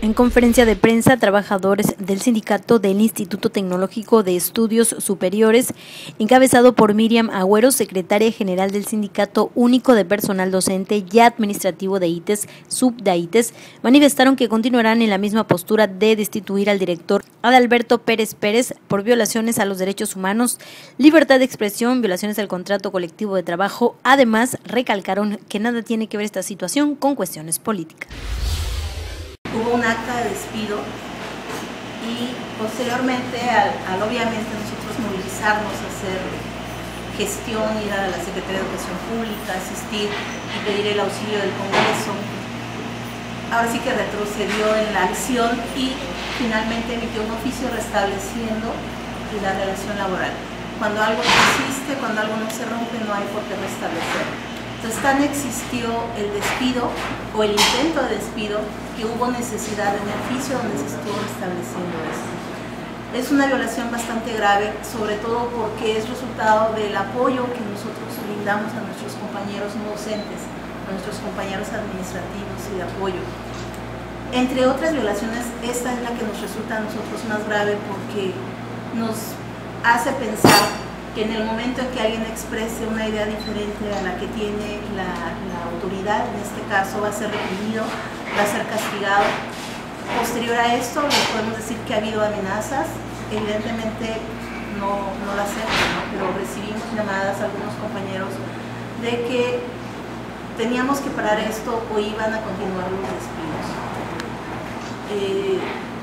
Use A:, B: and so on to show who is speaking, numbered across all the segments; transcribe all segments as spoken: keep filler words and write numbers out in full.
A: En conferencia de prensa, trabajadores del sindicato del Instituto Tecnológico de Estudios Superiores, encabezado por Miriam Agüero, secretaria general del Sindicato Único de Personal Docente y Administrativo de ITES, Subdaites, manifestaron que continuarán en la misma postura de destituir al director Adalberto Pérez Pérez por violaciones a los derechos humanos, libertad de expresión, violaciones al contrato colectivo de trabajo. Además, recalcaron que nada tiene que ver esta situación con cuestiones políticas.
B: Hubo un acta de despido y posteriormente al, al obviamente nosotros movilizarnos a hacer gestión, ir a la Secretaría de Educación Pública, asistir y pedir el auxilio del Congreso, ahora sí que retrocedió en la acción y finalmente emitió un oficio restableciendo la relación laboral. Cuando algo no existe, cuando algo no se rompe, no hay por qué restablecerlo. Entonces, tan existió el despido o el intento de despido que hubo necesidad de un oficio donde se estuvo restableciendo esto. Es una violación bastante grave, sobre todo porque es resultado del apoyo que nosotros brindamos a nuestros compañeros no docentes, a nuestros compañeros administrativos y de apoyo. Entre otras violaciones, esta es la que nos resulta a nosotros más grave porque nos hace pensar que en el momento en que alguien exprese una idea diferente a la que tiene la, la autoridad, en este caso va a ser reprimido, va a ser castigado. Posterior a esto, les podemos decir que ha habido amenazas, evidentemente no, no las sé, ¿no? Pero recibimos llamadas a algunos compañeros de que teníamos que parar esto o iban a continuar los despidos. Eh,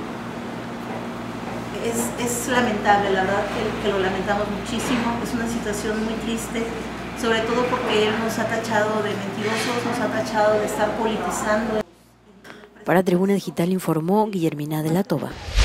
B: Es, es lamentable, la verdad que, que lo lamentamos muchísimo, es una situación muy triste, sobre todo porque él nos ha tachado de mentirosos, nos ha tachado de estar politizando.
A: Para Tribuna Digital informó Guillermina de la Toba.